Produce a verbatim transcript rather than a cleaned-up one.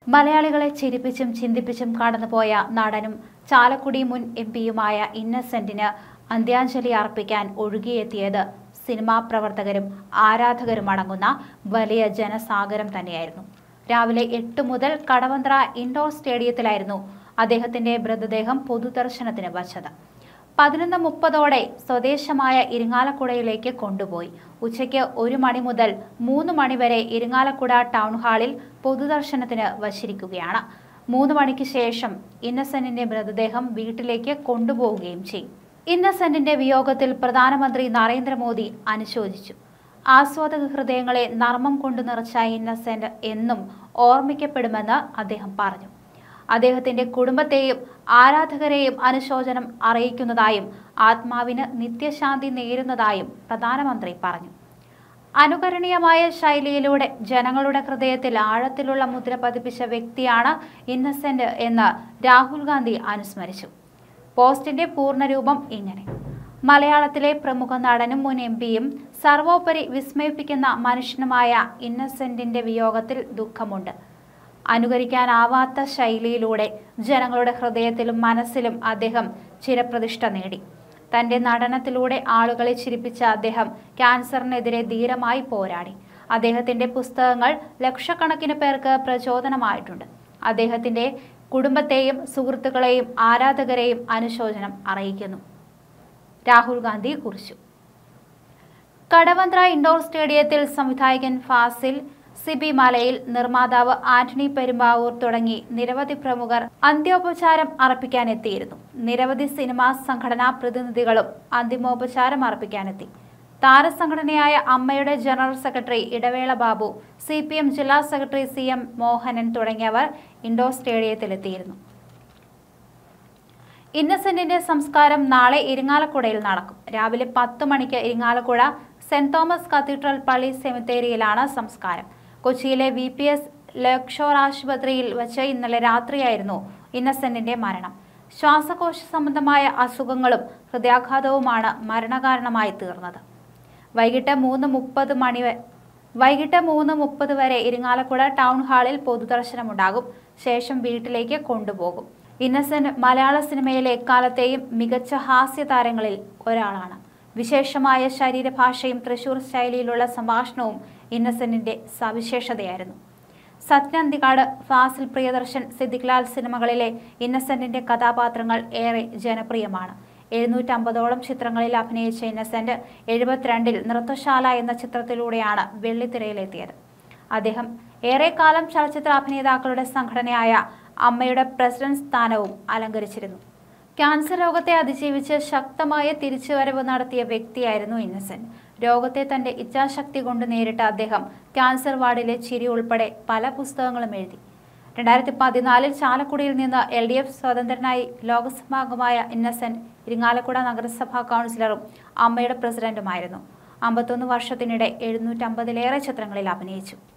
മലയാളികളെ ചിരിപ്പിച്ചും ചിന്തിപ്പിച്ചും കടന്നുപോയ നടനും ചാലക്കുടി മുൻ എം പിയുമായ ഇന്നസെന്റിന് അന്ത്യാഞ്ജലി അർപ്പിക്കാൻ ഒഴുകിയെത്തിയത് സിനിമാ പ്രവർത്തകരും ആരാധകരും അടങ്ങുന്ന വലിയ ജനസാഗരം തന്നെയായിരുന്നു. രാവിലെ എട്ട് മുതൽ കടവന്ത്ര ഇൻഡോർ സ്റ്റേഡിയത്തിലായിരുന്നു അദ്ദേഹത്തിന്റെ മൃതദേഹം പൊതുദർശനത്തിന് വച്ചത്. പതിനൊന്ന് മുപ്പതോടെ സ്വദേശമായ ഇരിങ്ങാലക്കുടയിലേക്ക് കൊണ്ടുപോയി. ഉച്ചയ്ക്ക് ഒരു മണി മുതൽ മൂന്ന് മണിവരെ ഇരിങ്ങാലക്കുട ടൗൺ ഹാളിൽ പൊതുദർശനത്തിന് വച്ചിരിക്കുകയാണ്. മൂന്ന് മണിക്ക് ശേഷം ഇന്നസെന്റിന്റെ മൃതദേഹം വീട്ടിലേക്ക് കൊണ്ടുപോവുകയും ചെയ്യും. ഇന്നസെന്റിന്റെ വിയോഗത്തിൽ പ്രധാനമന്ത്രി നരേന്ദ്രമോദി അനുശോചിച്ചു. ആസ്വാദക ഹൃദയങ്ങളെ നർമ്മം കൊണ്ട് നിറച്ച ഇന്നസെന്റ് എന്നും ഓർമ്മിക്കപ്പെടുമെന്ന് അദ്ദേഹം പറഞ്ഞു. അദ്ദേഹത്തിന്റെ കുടുംബത്തെയും ആരാധകരെയും അനുശോചനം അറിയിക്കുന്നതായും ആത്മാവിന് നിത്യശാന്തി നേരുന്നതായും പ്രധാനമന്ത്രി പറഞ്ഞു. അനുകരണീയമായ ശൈലിയിലൂടെ ജനങ്ങളുടെ ഹൃദയത്തിൽ ആഴത്തിലുള്ള മുദ്ര പതിപ്പിച്ച വ്യക്തിയാണ് ഇന്നസെന്റ് എന്ന് രാഹുൽ ഗാന്ധി അനുസ്മരിച്ചു. പോസ്റ്റിന്റെ പൂർണ്ണരൂപം ഇങ്ങനെ: മലയാളത്തിലെ പ്രമുഖ നടനും മുൻ എം പിയും സർവോപരി വിസ്മയിപ്പിക്കുന്ന മനുഷ്യനുമായ ഇന്നസെന്റിന്റെ വിയോഗത്തിൽ ദുഃഖമുണ്ട്. അനുകരിക്കാനാവാത്ത ശൈലിയിലൂടെ ജനങ്ങളുടെ ഹൃദയത്തിലും മനസ്സിലും അദ്ദേഹം ചിരപ്രതിഷ്ഠ നേടി. തന്റെ നടനത്തിലൂടെ ആളുകളെ ചിരിപ്പിച്ച അദ്ദേഹം ക്യാൻസറിനെതിരെ ധീരമായി പോരാടി. അദ്ദേഹത്തിന്റെ പുസ്തകങ്ങൾ ലക്ഷക്കണക്കിന് പേർക്ക് പ്രചോദനമായിട്ടുണ്ട്. അദ്ദേഹത്തിന്റെ കുടുംബത്തെയും സുഹൃത്തുക്കളെയും ആരാധകരെയും അനുശോചനം അറിയിക്കുന്നു, രാഹുൽ ഗാന്ധി കുറിച്ചു. കടവന്ത്ര ഇൻഡോർ സ്റ്റേഡിയത്തിൽ സംവിധായകൻ ഫാസിൽ, സിബി മലയിൽ, നിർമ്മാതാവ് ആന്റണി പെരുമ്പാവൂർ തുടങ്ങി നിരവധി പ്രമുഖർ അന്ത്യോപചാരം അർപ്പിക്കാനെത്തിയിരുന്നു. നിരവധി സിനിമാ സംഘടനാ പ്രതിനിധികളും അന്തിമോപചാരം അർപ്പിക്കാനെത്തി. താരസംഘടനയായ അമ്മയുടെ general secretary Idavela Babu, C P M ജില്ലാ സെക്രട്ടറി സി എം മോഹനൻ തുടങ്ങിയവർ ഇൻഡോർ സ്റ്റേഡിയത്തിലെത്തിയിരുന്നു. ഇന്നസെന്റിന്റെ സംസ്കാരം നാളെ ഇരിങ്ങാലക്കുടയിൽ നടക്കും. രാവിലെ പത്ത് മണിക്ക് ഇരിങ്ങാലക്കുട സെന്റ് തോമസ് കത്തീഡ്രൽ പള്ളി സെമിത്തേരിയിലാണ് സംസ്കാരം. കൊച്ചിയിലെ വി പി എസ് ലേക്ഷോർ ആശുപത്രിയിൽ വച്ച് ഇന്നലെ രാത്രിയായിരുന്നു ഇന്നസെന്റിന്റെ മരണം. ശ്വാസകോശ സംബന്ധമായ അസുഖങ്ങളും ഹൃദയാഘാതവുമാണ് മരണകാരണമായി തീർന്നത്. വൈകിട്ട് മൂന്ന് മുപ്പത് മണി വൈകിട്ട് മൂന്ന് മുപ്പത് വരെ ഇരിങ്ങാലക്കുട ടൗൺ ഹാളിൽ പൊതുദർശനമുണ്ടാകും. ശേഷം വീട്ടിലേക്ക് കൊണ്ടുപോകും. ഇന്നസെന്റ് മലയാള സിനിമയിലെ എക്കാലത്തെയും മികച്ച ഹാസ്യ താരങ്ങളിൽ ഒരാളാണ്. വിശേഷമായ ശരീരഭാഷയും തൃശൂർ ശൈലിയിലുള്ള സംഭാഷണവും ഇന്നസെന്റിന്റെ സവിശേഷതയായിരുന്നു. സത്യനന്ദിക്കാട്, ഫാസിൽ, പ്രിയദർശൻ, സിദ്ദിഖ് ലാൽ സിനിമകളിലെ ഇന്നസെന്റിന്റെ കഥാപാത്രങ്ങൾ ഏറെ ജനപ്രിയമാണ്. എഴുന്നൂറ്റമ്പതോളം ചിത്രങ്ങളിൽ അഭിനയിച്ച ഇന്നസെന്റ് എഴുപത്തിരണ്ടിൽ നൃത്തശാല എന്ന ചിത്രത്തിലൂടെയാണ് വെള്ളിത്തിരയിലെത്തിയത്. അദ്ദേഹം ഏറെക്കാലം ചലച്ചിത്ര അഭിനേതാക്കളുടെ സംഘടനയായ അമ്മയുടെ പ്രസിഡന്റ് സ്ഥാനവും അലങ്കരിച്ചിരുന്നു. ക്യാൻസർ രോഗത്തെ അതിജീവിച്ച് ശക്തമായ തിരിച്ചുവരവ് നടത്തിയ വ്യക്തിയായിരുന്നു ഇന്നസെന്റ്. രോഗത്തെ തന്റെ ഇച്ഛാശക്തി കൊണ്ട് നേരിട്ട അദ്ദേഹം ക്യാൻസർ വാർഡിലെ ചിരി ഉൾപ്പെടെ പല പുസ്തകങ്ങളും എഴുതി. രണ്ടായിരത്തി പതിനാലിൽ ചാലക്കുടിയിൽ നിന്ന് എൽ ഡി എഫ് സ്വതന്ത്രനായി ലോക്സഭാംഗമായ ഇന്നസെന്റ് ഇരിങ്ങാലക്കുട നഗരസഭാ കൗൺസിലറും അമ്മയുടെ പ്രസിഡന്റുമായിരുന്നു. അമ്പത്തൊന്ന് വർഷത്തിനിടെ എഴുന്നൂറ്റമ്പതിലേറെ ചിത്രങ്ങളിൽ അഭിനയിച്ചു.